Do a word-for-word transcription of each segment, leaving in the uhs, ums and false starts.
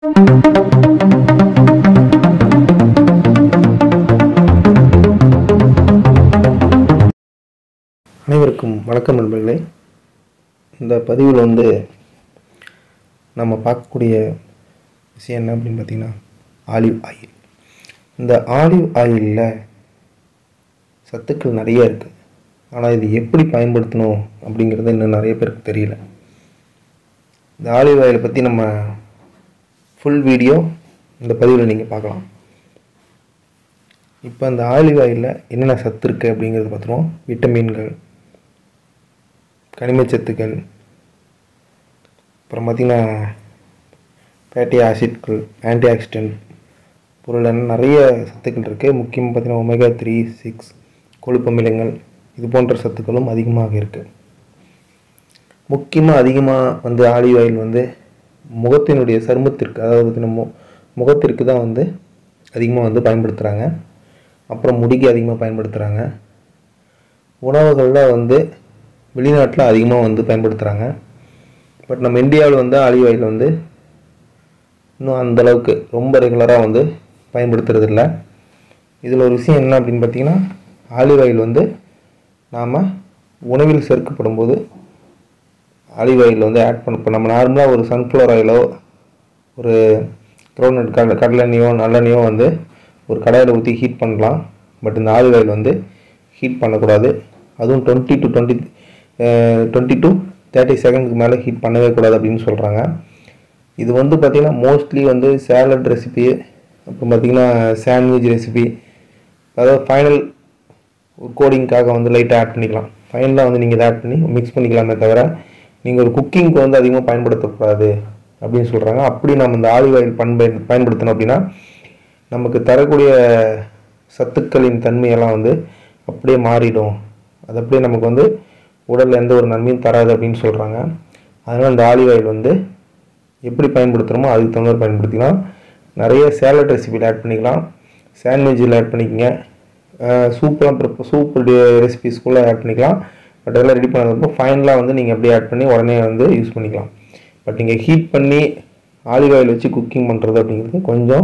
அனைவருக்கும் வணக்கம் நண்பர்களே. இந்த பதிவில் வந்து நம்ம பார்க்கக்கூடிய விஷயம் என்ன அப்படின்னு பார்த்தீங்கன்னா ஆலிவ் ஆயில். இந்த ஆலிவ் ஆயிலில் சத்துக்கள் நிறைய இருக்குது. ஆனால் இது எப்படி பயன்படுத்தணும் அப்படிங்கிறது இன்னும் நிறைய பேருக்கு தெரியல. இந்த ஆலிவ் ஆயிலை பற்றி நம்ம ஃபுல் வீடியோ இந்த பதிவில் நீங்கள் பார்க்கலாம். இப்போ அந்த ஆலிவ் ஆயிலில் என்னென்ன சத்து இருக்குது அப்படிங்கிறத பார்த்துருவோம். விட்டமின்கள், கனிமச்சத்துக்கள், அப்புறம் பார்த்திங்கன்னா ஃபேட்டி ஆசிட்கள், ஆன்டி ஆக்சிடென்ட் பொருள் நிறைய சத்துக்கள் இருக்குது. முக்கியமாக பார்த்திங்கன்னா ஒமேகா த்ரீ சிக்ஸ் கொழுப்பமிலங்கள் இது போன்ற சத்துக்களும் அதிகமாக இருக்குது. முக்கியமாக அதிகமாக வந்து ஆலிவ் ஆயில் வந்து முகத்தினுடைய சருமத்திற்கு, அதாவது பார்த்திங்கன்னா முகத்திற்கு தான் வந்து அதிகமாக வந்து பயன்படுத்துகிறாங்க. அப்புறம் முடிக்கு அதிகமாக பயன்படுத்துகிறாங்க. உணவுகளில் வந்து வெளிநாட்டில் அதிகமாக வந்து பயன்படுத்துகிறாங்க. பட் நம்ம இந்தியாவில் வந்து ஆலிவ் ஆயில் வந்து இன்னும் அந்தளவுக்கு ரொம்ப ரெகுலராக வந்து பயன்படுத்துறது இல்லை. இதில் ஒரு விஷயம் என்ன அப்படின்னு பார்த்திங்கன்னா, ஆலிவ் ஆயில் வந்து நாம் உணவில் சேர்க்கப்படும் போது ஆலிவ் ஆயில் வந்து ஆட் பண்ண, இப்போ நம்ம நார்மலாக ஒரு சன்ஃப்ளவர் ஆயிலோ ஒரு கிரவுண்ட்நட் கடலை கடலெண்ணெயோ நல்லெண்ணெயோ வந்து ஒரு கடாயில் ஊற்றி ஹீட் பண்ணலாம். பட் இந்த ஆலிவ் ஆயில் வந்து ஹீட் பண்ணக்கூடாது. அதுவும் twenty to twenty twenty to thirty செகண்டுக்கு மேலே ஹீட் பண்ணவே கூடாது அப்படின்னு சொல்கிறாங்க. இது வந்து பார்த்திங்கன்னா மோஸ்ட்லி வந்து சேலட் ரெசிபி, அப்புறம் பார்த்திங்கன்னா சாண்ட்விச் ரெசிபி, அதாவது ஃபைனல் கோடிங்காக வந்து லைட்டாக ஆட் பண்ணிக்கலாம். ஃபைனலாக வந்து நீங்கள் இதை ஆட் பண்ணி மிக்ஸ் பண்ணிக்கலாமே தவிர நீங்கள் ஒரு குக்கிங்க்கு வந்து அதிகமாக பயன்படுத்தக்கூடாது அப்படின்னு சொல்கிறாங்க. அப்படி நம்ம இந்த ஆலிவ் ஆயில் பண்பை பயன்படுத்தணும் அப்படின்னா நமக்கு தரக்கூடிய சத்துக்களின் தன்மையெல்லாம் வந்து அப்படியே மாறிடும். அது அப்படியே நமக்கு வந்து உடலில் எந்த ஒரு நன்மையும் தராது அப்படின்னு சொல்கிறாங்க. அதனால் இந்த ஆலிவ் ஆயில் வந்து எப்படி பயன்படுத்துகிறோமோ அதுக்கு தகுந்த மாதிரி பயன்படுத்திக்கலாம். நிறைய சேலட் ரெசிபியில் ஆட் பண்ணிக்கலாம், சாண்ட்விச்சில் ஆட் பண்ணிக்கங்க, சூப்பெலாம் ப்ரிப்ப சூப் ரெசிபிஸ்குள்ளே ஆட் பண்ணிக்கலாம். பட் அதெல்லாம் ரெடி பண்ணதுக்கப்புறம் ஃபைனலாக வந்து நீங்கள் அப்படியே ஆட் பண்ணி உடனே வந்து யூஸ் பண்ணிக்கலாம். பட் நீங்கள் ஹீட் பண்ணி ஆலிவ் ஆயில் வச்சு குக்கிங் பண்ணுறது அப்படிங்கிறது கொஞ்சம்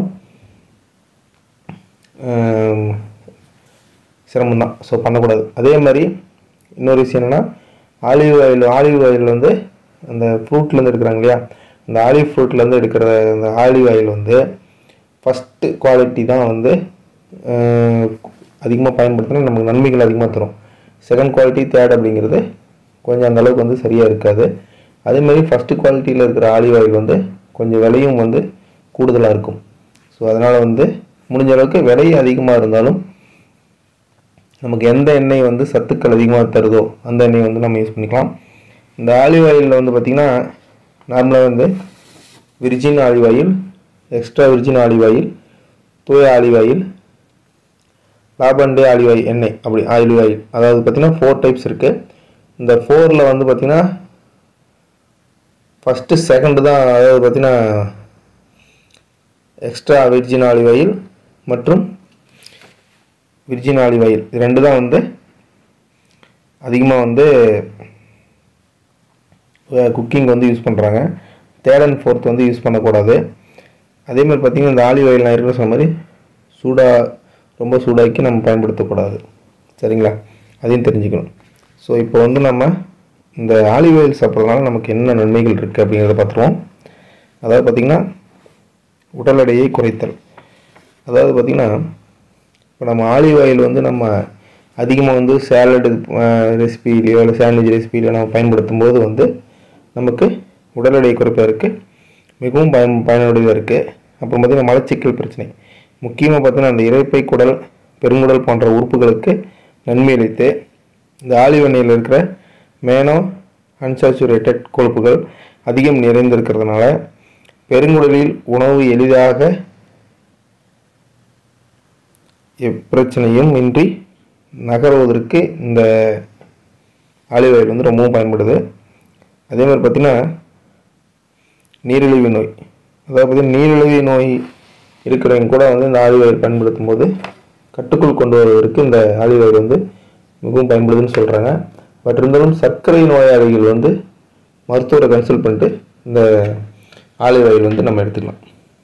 சிரமம்தான். ஸோ பண்ணக்கூடாது. அதே மாதிரி இன்னொரு விஷயம் என்னென்னா, ஆலிவ் ஆயில் ஆலிவ் ஆயில் வந்து அந்த ஃப்ரூட்லேருந்து எடுக்கிறாங்க இல்லையா, அந்த ஆலிவ் ஃப்ரூட்லேருந்து எடுக்கிற அந்த ஆலிவ் ஆயில் வந்து ஃபஸ்ட்டு குவாலிட்டி தான் வந்து அதிகமாக பயன்படுத்தினா நமக்கு நன்மைகள் அதிகமாக தரும். செகண்ட் குவாலிட்டி, தேர்ட் அப்படிங்கிறது கொஞ்சம் அந்தளவுக்கு வந்து சரியாக இருக்காது. அதேமாதிரி ஃபஸ்ட்டு குவாலிட்டியில் இருக்கிற ஆலிவ் ஆயில் வந்து கொஞ்சம் விலையும் வந்து கூடுதலாக இருக்கும். ஸோ அதனால் வந்து முடிஞ்ச அளவுக்கு விலை அதிகமாக இருந்தாலும் நமக்கு எந்த எண்ணெய் வந்து சத்துக்கள் அதிகமாக தருதோ அந்த எண்ணெய் வந்து நம்ம யூஸ் பண்ணிக்கலாம். இந்த ஆலிவ் ஆயிலில் வந்து பார்த்திங்கன்னா நார்மலாக வந்து virgin olive oil, extra virgin olive oil, தூய olive oil, lampante olive oil எண்ணெய் அப்படி ஆலிவ் ஆயில், அதாவது பார்த்திங்கன்னா ஃபோர் டைப்ஸ் இருக்குது. இந்த ஃபோரில் வந்து பார்த்திங்கன்னா ஃபஸ்ட்டு செகண்டு தான், அதாவது பார்த்திங்கன்னா எக்ஸ்ட்ரா விர்ஜின் ஆலிவ் ஆயில் மற்றும் விர்ஜின் ஆலிவ் ஆயில் இது ரெண்டு தான் வந்து அதிகமாக வந்து குக்கிங் வந்து யூஸ் பண்ணுறாங்க. தேர்ட் அண்ட் ஃபோர்த் வந்து யூஸ் பண்ணக்கூடாது. அதேமாதிரி பார்த்திங்கன்னா இந்த ஆலிவ் ஆயில் நான் இருக்கிற சொன்ன மாதிரி சூடாக ரொம்ப சூடாக்கி நம்ம பயன்படுத்தக்கூடாது. சரிங்களா? அதையும் தெரிஞ்சுக்கணும். ஸோ இப்போ வந்து நம்ம இந்த ஆலிவ் ஆயில் சாப்பிட்றதுனால நமக்கு என்ன நன்மைகள் இருக்குது அப்படிங்கிறத பார்த்துருவோம். அதாவது பார்த்திங்கன்னா உடல் எடையை குறைத்தல். அதாவது பார்த்திங்கன்னா இப்போ நம்ம ஆலிவ் ஆயில் வந்து நம்ம அதிகமாக வந்து சேலடு ரெசிபிலையோ இல்லை சாண்ட்விச் ரெசிபிலையோ நம்ம பயன்படுத்தும் போது வந்து நமக்கு உடல் எடையை குறைப்பதற்கு மிகவும் பயன் பயனுடையதாக இருக்குது. அப்புறம் பார்த்திங்கன்னா மலச்சிக்கல் பிரச்சனை, முக்கியமாக பார்த்திங்கன்னா அந்த இரைப்பை குடல், பெருங்குடல் போன்ற உறுப்புகளுக்கு நன்மை அளித்து இந்த ஆலிவ் எண்ணெயில் இருக்கிற மேனோ அன்சாச்சுரேட்டட் கொழுப்புகள் அதிகம் நிறைந்திருக்கிறதுனால பெருங்குடலில் உணவு எளிதாக எப்பிரச்சனையும் இன்றி நகர்வதற்கு இந்த ஆலிவ் ஆயில் வந்து ரொம்பவும் பயன்படுது. அதே மாதிரி பார்த்திங்கன்னா நீரிழிவு நோய், அதாவது பார்த்திங்கன்னா நீரிழிவு நோய் இருக்கிறவங்க கூட வந்து இந்த ஆலிவ் ஆயில் பயன்படுத்தும் போது கட்டுக்குள் கொண்டு வருவதற்கு இந்த ஆலிவ் ஆயில் வந்து மிகவும் பயன்படுதுன்னு சொல்கிறாங்க. பட் இருந்தாலும் சர்க்கரை நோயாளிகள் வந்து மருத்துவரை கன்சல்ட் பண்ணிட்டு இந்த ஆலிவ் ஆயில் வந்து நம்ம எடுத்துக்கலாம்.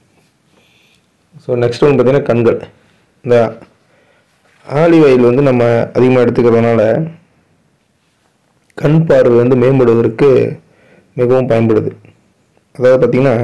ஸோ நெக்ஸ்ட் ஒன்று பார்த்திங்கன்னா கண்கள். இந்த ஆலிவ் ஆயில் வந்து நம்ம அதிகமாக எடுத்துக்கிறதுனால கண் பார்வை வந்து மேம்படுவதற்கு மிகவும் பயன்படுது. அதாவது பார்த்திங்கன்னா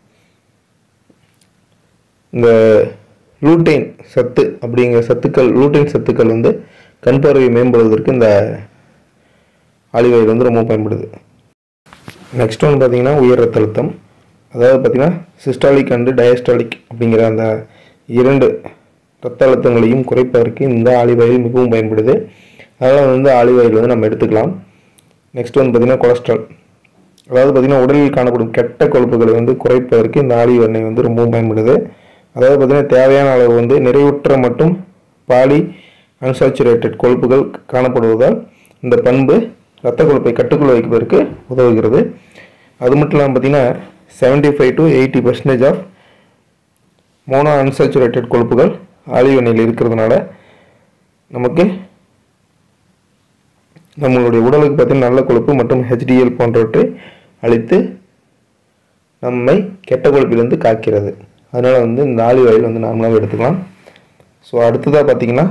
இந்த லூட்டைன் சத்து அப்படிங்கிற சத்துக்கள் லூட்டைன் சத்துக்கள் வந்து கண் பார்வையை மேம்படுவதற்கு இந்த ஆலிவ் ஆயில் வந்து ரொம்ப பயன்படுது. நெக்ஸ்ட் ஒன்று பார்த்திங்கன்னா உயர் ரத்த அழுத்தம். அதாவது பார்த்திங்கன்னா சிஸ்டாலிக் அண்டு டயஸ்டாலிக் அப்படிங்கிற அந்த இரண்டு ரத்த அழுத்தங்களையும் குறைப்பதற்கு இந்த ஆலிவ் ஆயில் மிகவும் பயன்படுது. அதனால் வந்து ஆலிவ் ஆயில் வந்து நம்ம எடுத்துக்கலாம். நெக்ஸ்ட் வந்து பார்த்திங்கன்னா கொலஸ்ட்ரால். அதாவது பார்த்திங்கன்னா உடலில் காணப்படும் கெட்ட கொழுப்புகளை வந்து குறைப்பதற்கு இந்த ஆலிவ் எண்ணெய் வந்து ரொம்பவும் பயன்படுது. அதாவது பார்த்திங்கன்னா தேவையான அளவு வந்து நிறைவுற்ற மற்றும் பாலி அன்சாச்சுரேட்டட் கொழுப்புகள் காணப்படுவதால் இந்த பண்பு இரத்த கொழுப்பை கட்டுக்குள் வைப்பதற்கு உதவுகிறது. அது மட்டும் இல்லாமல் பார்த்திங்கன்னா seventy five to eighty percentage of mono unsaturated கொழுப்புகள் ஆலிவ் எண்ணெயில் இருக்கிறதுனால நமக்கு நம்மளுடைய உடலுக்கு பார்த்திங்கன்னா நல்ல கொழுப்பு மற்றும் ஹெச்டிஎல் போன்றவற்றை அழித்து நம்மை கெட்ட கொழுப்பிலிருந்து காக்கிறது. அதனால் வந்து இந்த ஆலிவ் ஆயில் வந்து நார்மலாக எடுத்துக்கலாம். ஸோ அடுத்ததாக பார்த்திங்கன்னா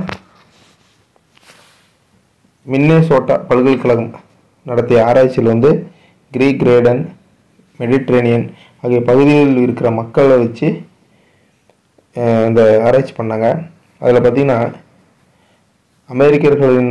மின்னேசோட்டா பல்கலைக்கழகம் நடத்திய ஆராய்ச்சியில் வந்து கிரீக் ரேடன் மெடிட்ரேனியன் ஆகிய பகுதிகளில் இருக்கிற மக்களை வச்சு இந்த ஆராய்ச்சி பண்ணாங்க. அதில் பார்த்திங்கன்னா அமெரிக்கர்களின்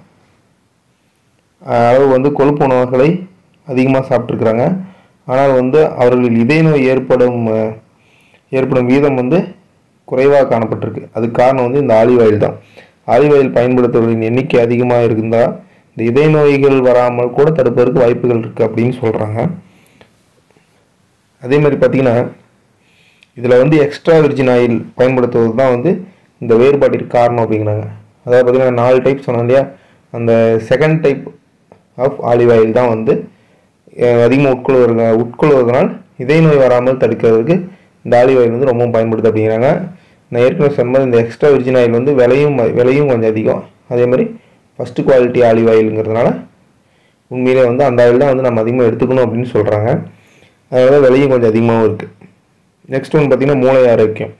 அளவு வந்து கொழுப்பு உணவுகளை அதிகமாக சாப்பிட்ருக்குறாங்க. ஆனால் வந்து அவர்களில் இதய நோய் ஏற்படும் ஏற்படும் வீதம் வந்து குறைவாக காணப்பட்டிருக்கு. அதுக்கு காரணம் வந்து இந்த ஆலிவ் ஆயில் தான். ஆலிவ் ஆயில் பயன்படுத்துவர்களின் எண்ணிக்கை அதிகமாக இருந்தால் இந்த இதய நோய்கள் வராமல் கூட தடுப்பதற்கு வாய்ப்புகள் இருக்குது அப்படின்னு சொல்கிறாங்க. அதே மாதிரி பார்த்திங்கன்னா இதில் வந்து எக்ஸ்ட்ரா விர்ஜின் ஆயில் பயன்படுத்துவது தான் வந்து இந்த வேறுபாட்டிற்கு காரணம் அப்படிங்கிறாங்க. அதாவது பார்த்திங்கன்னா நாலு டைப் சொன்னோம் இல்லையா, அந்த second type of olive oil தான் வந்து அதிகமாக உட்கொள்வது உட்கொள்வதனால் இதய நோய் வராமல் தடுக்கிறதுக்கு இந்த ஆலிவ் ஆயில் வந்து ரொம்பவும் பயன்படுது அப்படிங்கிறாங்க. நான் ஏற்கனவே சொன்ன இந்த எக்ஸ்ட்ரா விர்ஜின் ஆயில் வந்து விலையும் விலையும் கொஞ்சம் அதிகம். அதே மாதிரி ஃபஸ்ட்டு குவாலிட்டி ஆலிவ் ஆயிலுங்கிறதுனால உண்மையிலே வந்து அந்த ஆயில் தான் வந்து நம்ம அதிகமாக எடுத்துக்கணும் அப்படின்னு சொல்கிறாங்க. அதனால விலையும் கொஞ்சம் அதிகமாகவும் இருக்குது. நெக்ஸ்ட் ஒன்று பார்த்திங்கன்னா மூளை ஆரோக்கியம்.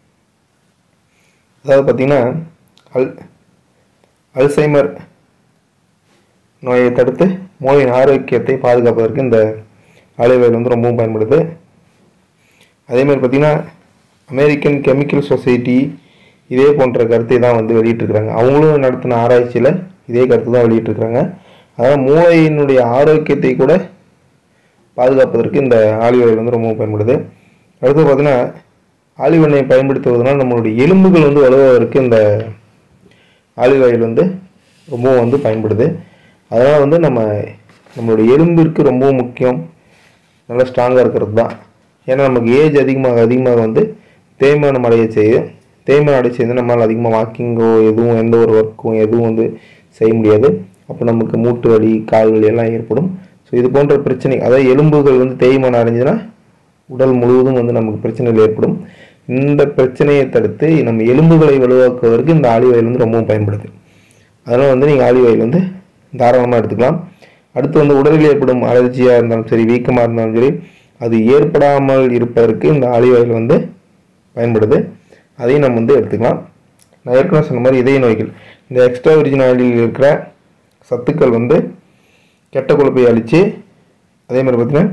அதாவது பார்த்திங்கன்னா அல் அல்சைமர் நோயை தடுத்து மூளையின் ஆரோக்கியத்தை பாதுகாப்பதற்கு இந்த ஆலிவ் ஆயில் வந்து ரொம்பவும் பயன்படுது. அதே மாதிரி பார்த்திங்கன்னா அமெரிக்கன் கெமிக்கல் சொசைட்டி இதே போன்ற கருத்தை தான் வந்து வெளியிட்டிருக்கிறாங்க. அவங்களும் நடத்தின ஆராய்ச்சியில் இதே கருத்து தான் வெளியிட்டிருக்கிறாங்க. அதாவது மூளையினுடைய ஆரோக்கியத்தை கூட பாதுகாப்பதற்கு இந்த ஆலிவ் ஆயில் வந்து ரொம்பவும் பயன்படுது. அடுத்து பார்த்திங்கன்னா ஆலிவ் எண்ணெயை பயன்படுத்துவதனால் நம்மளுடைய எலும்புகள் வந்து வலுவதற்கு இந்த ஆலிவ் ஆயில் வந்து ரொம்பவும் வந்து பயன்படுது. அதனால் வந்து நம்ம நம்மளுடைய எலும்பிற்கு ரொம்பவும் முக்கியம் நல்லா ஸ்ட்ராங்காக இருக்கிறது தான். ஏன்னா நமக்கு ஏஜ் அதிகமாக அதிகமாக வந்து தேய்மானம் அடைய செய்யும். தேய்மானம் அடைய செய்து நம்மளால் அதிகமாக வாக்கிங்கோ எதுவும் எந்த ஒரு ஒர்க்கும் எதுவும் வந்து செய்ய முடியாது. அப்போ நமக்கு மூட்டு வலி கால் வலி எல்லாம் ஏற்படும். ஸோ இது போன்ற பிரச்சனை, அதாவது எலும்புகள் வந்து தேய்மானம் அடைஞ்சுன்னா உடல் முழுவதும் வந்து நமக்கு பிரச்சனைகள் ஏற்படும். இந்த பிரச்சனையை தடுத்து நம்ம எலும்புகளை வலுவாக்குவதற்கு இந்த ஆலிவ் ஆயில் வந்து ரொம்பவும் பயன்படுது. அதனால் வந்து நீங்கள் ஆலிவ் ஆயில் வந்து தாராளமாக எடுத்துக்கலாம். அடுத்து வந்து உடலில் ஏற்படும் அலர்ஜியாக இருந்தாலும் சரி, வீக்கமாக இருந்தாலும் சரி, அது ஏற்படாமல் இருப்பதற்கு இந்த ஆலிவ் ஆயில் வந்து பயன்படுது. அதையும் நம்ம வந்து எடுத்துக்கலாம். நான் ஏற்கனவே சொன்ன மாதிரி இதய நோய்கள், இந்த எக்ஸ்ட்ரா விர்ஜின் ஆயிலில் இருக்கிற சத்துக்கள் வந்து கெட்ட கொழுப்பை அழித்து அதே மாதிரி பார்த்திங்கன்னா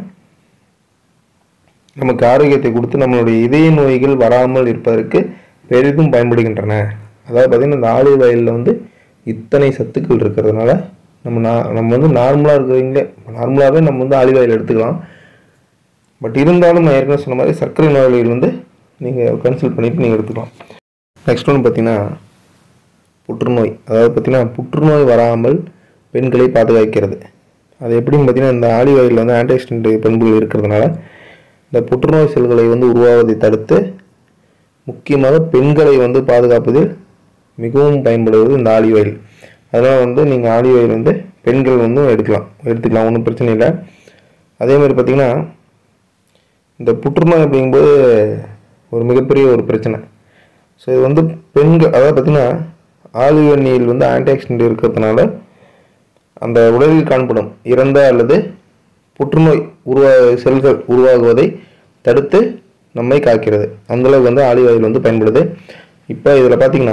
நமக்கு ஆரோக்கியத்தை கொடுத்து நம்மளுடைய இதய நோய்கள் வராமல் இருப்பதற்கு பெரிதும் பயன்படுகின்றன. அதாவது பார்த்திங்கன்னா இந்த ஆலிவ் ஆயிலில் வந்து இத்தனை சத்துக்கள் இருக்கிறதுனால நம்ம நான் நம்ம வந்து நார்மலாக இருக்கிறவங்களே நார்மலாகவே நம்ம வந்து ஆலிவ் ஆயில் எடுத்துக்கலாம். பட் இருந்தாலும் நான் ஏற்கனவே சொன்ன மாதிரி சர்க்கரை நோயாளிகள் வந்து நீங்கள் கன்சல்ட் பண்ணிவிட்டு நீங்கள் எடுத்துக்கலாம். நெக்ஸ்ட் ஒன்று பார்த்திங்கன்னா புற்றுநோய். அதாவது பார்த்திங்கன்னா புற்றுநோய் வராமல் பெண்களை பாதுகாக்கிறது. அது எப்படின்னு பார்த்திங்கன்னா இந்த ஆலிவ் ஆயிலில் வந்து ஆன்டிஆக்சிடென்ட் பண்புகள் இருக்கிறதுனால இந்த புற்றுநோய் செல்களை வந்து உருவாவதை தடுத்து முக்கியமாக பெண்களை வந்து பாதுகாப்பதில் மிகவும் பயன்படுவது இந்த ஆலிவ் ஆயில். அதனால் வந்து நீங்கள் ஆலிவ் ஆயில் வந்து பெண்கள் வந்து எடுக்கலாம் எடுத்துக்கலாம் ஒன்றும் பிரச்சனை இல்லை. அதே மாதிரி பார்த்திங்கன்னா இந்த புற்றுநோய் அப்படிங்கும்போது ஒரு மிகப்பெரிய ஒரு பிரச்சனை. ஸோ இது வந்து பெண்கள், அதாவது பார்த்திங்கன்னா ஆலிவ் எண்ணெயில் வந்து ஆன்டிஆக்சிடென்ட் இருக்கிறதுனால அந்த உடலில் காணப்படும் இறந்த அல்லது புற்றுநோய் உருவா செல்கள் உருவாகுவதை தடுத்து நம்மை காக்கிறது. அந்தளவுக்கு வந்து ஆலிவ் ஆயில் வந்து பயன்படுது. இப்போ இதில் பார்த்திங்கன்னா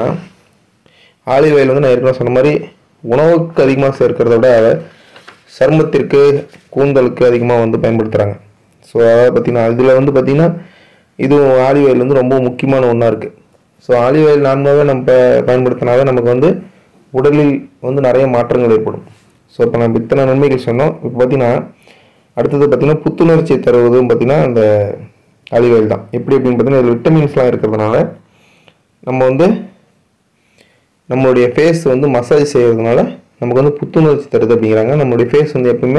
ஆலிவ் ஆயில் வந்து நான் ஏற்கனவே சொன்ன மாதிரி உணவுக்கு அதிகமாக சேர்க்கிறத விட சருமத்திற்கு கூந்தலுக்கு அதிகமாக வந்து பயன்படுத்துகிறாங்க. ஸோ அதாவது பார்த்திங்கன்னா இதில் வந்து பார்த்திங்கன்னா இதுவும் ஆலிவ் ஆயில் வந்து ரொம்ப முக்கியமான ஒன்றா இருக்குது. ஸோ ஆலிவ் ஆயில் நார்மலாகவே நம்ம பயன்படுத்தினாவே நமக்கு வந்து உடலில் வந்து நிறைய மாற்றங்கள் ஏற்படும். ஸோ இப்போ நம்ம இத்தனை நன்மைகள் சொன்னோம். இப்போ பார்த்திங்கன்னா அடுத்தது பார்த்திங்கன்னா புத்துணர்ச்சி தருவதும் பார்த்திங்கன்னா அந்த ஆலிவ் ஆயில் தான். எப்படி அப்படின்னு பார்த்திங்கன்னா இதில் விட்டமின்ஸ்லாம் இருக்கிறதுனால நம்ம வந்து நம்மளுடைய ஃபேஸ் வந்து மசாஜ் செய்கிறதுனால நமக்கு வந்து புத்துணர்ச்சி தருது அப்படிங்கிறாங்க. நம்மளுடைய ஃபேஸ் வந்து எப்பவுமே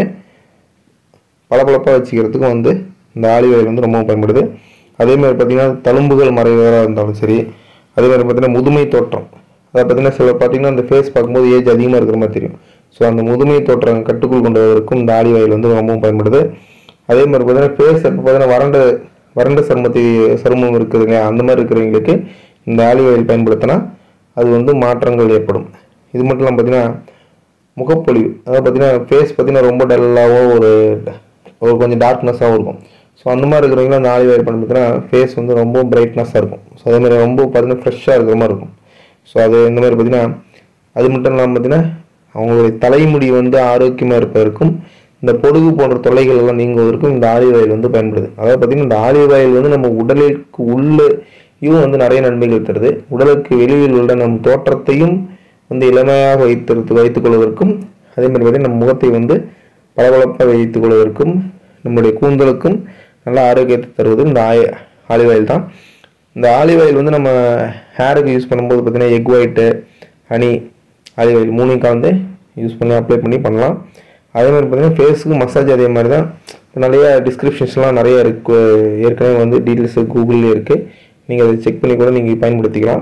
பளபளப்பாக வச்சுக்கிறதுக்கும் வந்து இந்த ஆலிவ் ஆயில் வந்து ரொம்ப பயன்படுது. அதேமாதிரி பார்த்திங்கன்னா தழும்புகள் மறைவதாக இருந்தாலும் சரி, அதேமாதிரி பார்த்திங்கன்னா முதுமை தோற்றம், அதை பார்த்திங்கன்னா சில பார்த்திங்கன்னா அந்த ஃபேஸ் பார்க்கும்போது ஏஜ் அதிகமாக இருக்கிற மாதிரி தெரியும். ஸோ அந்த முதுமை தோற்றம் கட்டுக்குள் கொண்டு வருவதற்கும் இந்த ஆலிவ் ஆயில் வந்து ரொம்பவும் பயன்படுது. அதே மாதிரி பார்த்திங்கன்னா ஃபேஸ் இப்போ பார்த்திங்கன்னா வறண்ட வறண்ட சருமத்தை சருமம் இருக்குதுங்க, அந்த மாதிரி இருக்கிறவங்களுக்கு இந்த ஆலிவ் ஆயில் பயன்படுத்தினா அது வந்து மாற்றங்கள் ஏற்படும். இது மட்டும் இல்லாமல் பார்த்திங்கன்னா முகப்பொலிவு, அதாவது பார்த்திங்கன்னா ஃபேஸ் பார்த்திங்கன்னா ரொம்ப டல்லாகவும் ஒரு ஒரு கொஞ்சம் டார்க்னஸாகவும் இருக்கும். ஸோ அந்த மாதிரி இருக்கிறவங்களும் அந்த ஆலிவ் ஆயில் பயன்படுத்தினா ஃபேஸ் வந்து ரொம்ப பிரைட்னஸாக இருக்கும். ஸோ அதேமாதிரி ரொம்ப பார்த்திங்கன்னா ஃப்ரெஷ்ஷாக இருக்கிற மாதிரி இருக்கும். ஸோ அது இந்த மாதிரி பார்த்திங்கன்னா அது மட்டும் இல்லாமல் பார்த்திங்கன்னா அவங்களுடைய தலைமுடி வந்து ஆரோக்கியமாக இருப்பதற்கும் இந்த பொடுகு போன்ற தொல்லைகள் எல்லாம் நீங்குவதற்கும் இந்த ஆலிவ் ஆயில் வந்து பயன்படுது. அதாவது பார்த்திங்கன்னா இந்த ஆலிவ் ஆயில் வந்து நம்ம உடலுக்கு உள்ளேயும் வந்து நிறைய நன்மைகள் தருது. உடலுக்கு வெளியில் உள்ள நம் தோற்றத்தையும் வந்து இளமையாக வைத்திருத்து வைத்துக் கொள்வதற்கும், அதே மாதிரி பார்த்திங்கன்னா நம்ம முகத்தை வந்து பளபளப்பாக வைத்துக் கொள்வதற்கும், நம்முடைய கூந்தலுக்கும் நல்ல ஆரோக்கியத்தை தருவது இந்த ஆய ஆலிவ் ஆயில் தான். இந்த ஆலிவ் ஆயில் வந்து நம்ம ஹேருக்கு யூஸ் பண்ணும்போது பார்த்திங்கன்னா egg white, honey, olive oil மூணையும் கலந்து யூஸ் பண்ணி அப்ளை பண்ணி பண்ணலாம். அதே மாதிரி பார்த்திங்கன்னா ஃபேஸுக்கு மசாஜ் அதே மாதிரி தான். நிறைய டிஸ்கிரிப்ஷன்ஸ்லாம் நிறைய இருக்குது, ஏற்கனவே வந்து டீட்டெயில்ஸ் கூகுள்லேயே இருக்குது, நீங்கள் அதை செக் பண்ணி கூட நீங்கள் பயன்படுத்திக்கலாம்.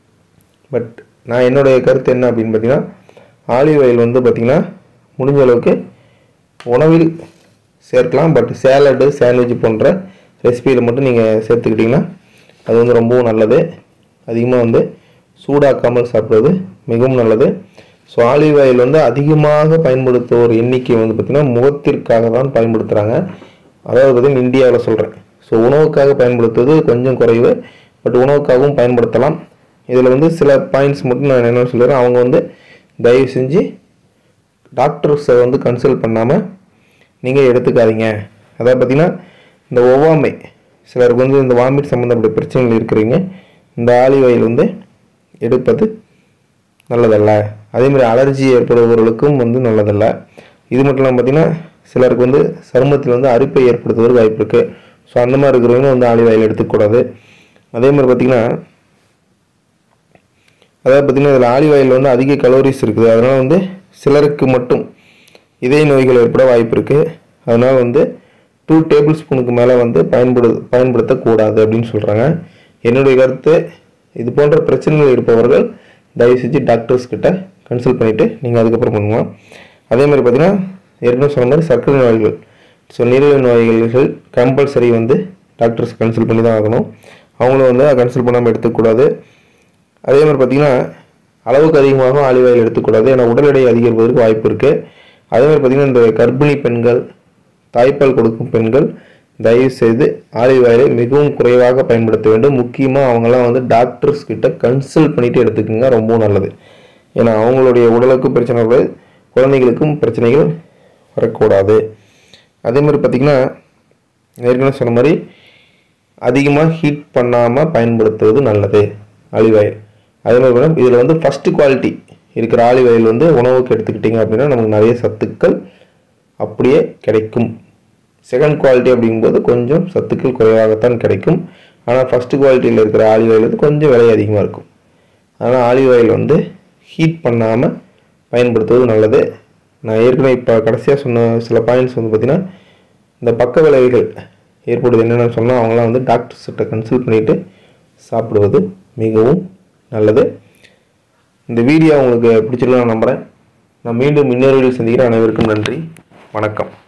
பட் நான் என்னுடைய கருத்து என்ன அப்படின்னு பார்த்திங்கன்னா ஆலிவ் ஆயில் வந்து பார்த்திங்கன்னா முடிஞ்ச அளவுக்கு உணவில் சேர்க்கலாம். பட் சேலடு, சாண்ட்விச் போன்ற ரெசிபியில் மட்டும் நீங்கள் சேர்த்துக்கிட்டிங்கன்னா அது வந்து ரொம்பவும் நல்லது. அதிகமாக வந்து சூடாக்காமல் சாப்பிட்றது மிகவும் நல்லது. ஸோ ஆலிவ் ஆயில் வந்து அதிகமாக பயன்படுத்துவோர் எண்ணிக்கை வந்து பார்த்திங்கன்னா முகத்திற்காக தான் பயன்படுத்துகிறாங்க. அதாவது பார்த்திங்கன்னா இந்தியாவில் சொல்கிறேன். ஸோ உணவுக்காக பயன்படுத்துவது கொஞ்சம் குறைவு, பட் உணவுக்காகவும் பயன்படுத்தலாம். இதில் வந்து சில பாயிண்ட்ஸ் மட்டும் நான் என்ன சொல்கிறேன், அவங்க வந்து தயவு செஞ்சு டாக்டர்ஸை வந்து கன்சல்ட் பண்ணாமல் நீங்கள் எடுத்துக்காதீங்க. அதாவது பார்த்திங்கன்னா இந்த ஒவ்வாமை, சிலருக்கு வந்து இந்த வாமிட் சம்மந்தப்பட்ட பிரச்சனைகள் இருக்கிறீங்க, இந்த ஆலிவ் ஆயில் வந்து எடுப்பது நல்லதல்ல. அதேமாதிரி அலர்ஜி ஏற்படுபவர்களுக்கும் வந்து நல்லதல்ல. இது மட்டும் இல்லாமல் பார்த்திங்கன்னா சிலருக்கு வந்து சருமத்தில் வந்து அரிப்பை ஏற்படுத்துவதற்கு வாய்ப்பு இருக்குது. ஸோ அந்த மாதிரி இருக்கிறவங்க வந்து ஆலிவ் ஆயில் எடுத்துக்கூடாது. அதே மாதிரி பார்த்திங்கன்னா அதாவது பார்த்திங்கன்னா இதில் ஆலிவ் ஆயில் வந்து அதிக கலோரிஸ் இருக்குது. அதனால் வந்து சிலருக்கு மட்டும் இதய நோய்கள் ஏற்பட வாய்ப்பு இருக்குது. அதனால் வந்து டூ டேபிள் ஸ்பூனுக்கு மேலே வந்து பயன்படு பயன்படுத்தக்கூடாது அப்படின்னு சொல்கிறாங்க. என்னுடைய கருத்து, இது போன்ற பிரச்சனைகள் இருப்பவர்கள் தயவு செஞ்சு டாக்டர்ஸ் கிட்ட கன்சல்ட் பண்ணிவிட்டு நீங்கள் அதுக்கப்புறம் பண்ணுவோம். அதே மாதிரி பார்த்திங்கன்னா ஏற்கனவே சொன்ன மாதிரி சர்க்கரை நோய்கள், ஸோ நீரிழிவு நோய்கள் கம்பல்சரி வந்து டாக்டர்ஸ் கன்சல்ட் பண்ணி தான் ஆகணும். அவங்களும் வந்து கன்சல்ட் பண்ணாமல் எடுத்துக்கூடாது. அதே மாதிரி பார்த்திங்கன்னா அளவுக்கு அதிகமாக ஆலிவ் ஆயில் எடுத்துக்கூடாது, ஏன்னா உடல் எடை அதிகரிப்பதற்கு வாய்ப்பு இருக்குது. அதே மாதிரி பார்த்திங்கன்னா இந்த கர்ப்பிணி பெண்கள், தாய்ப்பால் கொடுக்கும் பெண்கள் தயவு செய்து ஆலிவ் ஆயிலை மிகவும் குறைவாக பயன்படுத்த வேண்டும். முக்கியமாக அவங்களாம் வந்து டாக்டர்ஸ் கிட்ட கன்சல்ட் பண்ணிவிட்டு எடுத்துக்கோங்க, ரொம்ப நல்லது. ஏன்னா அவங்களுடைய உடலுக்கும் பிரச்சனை கூடாது, குழந்தைகளுக்கும் பிரச்சனைகள் வரக்கூடாது. அதே மாதிரி பார்த்திங்கன்னா ஏற்கனவே சொன்ன மாதிரி அதிகமாக ஹீட் பண்ணாமல் பயன்படுத்துவது நல்லது ஆலிவ் ஆயில். அதே மாதிரி மேடம் இதில் வந்து ஃபஸ்ட்டு குவாலிட்டி இருக்கிற ஆலிவ் ஆயில் வந்து உணவுக்கு எடுத்துக்கிட்டிங்க அப்படின்னா நமக்கு நிறைய சத்துக்கள் அப்படியே கிடைக்கும். செகண்ட் குவாலிட்டி அப்படிங்கும்போது கொஞ்சம் சத்துக்கள் குறைவாகத்தான் கிடைக்கும். ஆனால் ஃபஸ்ட்டு குவாலிட்டியில் இருக்கிற ஆலிவ் ஆயில் வந்து கொஞ்சம் விலை அதிகமாக இருக்கும். அதனால் ஆலிவ் ஆயில் வந்து ஹீட் பண்ணாமல் பயன்படுத்துவது நல்லது. நான் ஏற்கனவே இப்போ கடைசியாக சொன்ன சில பாயிண்ட்ஸ் வந்து பார்த்திங்கன்னா இந்த பக்க விளைவுகள் ஏற்படுது என்னென்னு சொன்னால் அவங்களாம் வந்து டாக்டர்ஸ்கிட்ட கன்சல்ட் பண்ணிவிட்டு சாப்பிடுவது மிகவும் நல்லது. இந்த வீடியோ உங்களுக்கு பிடிச்சிருக்குன்னு நான் நம்புகிறேன். நான் மீண்டும் இன்னொரு வீடியோ சந்திக்கிறேன். அனைவருக்கும் நன்றி, வணக்கம்.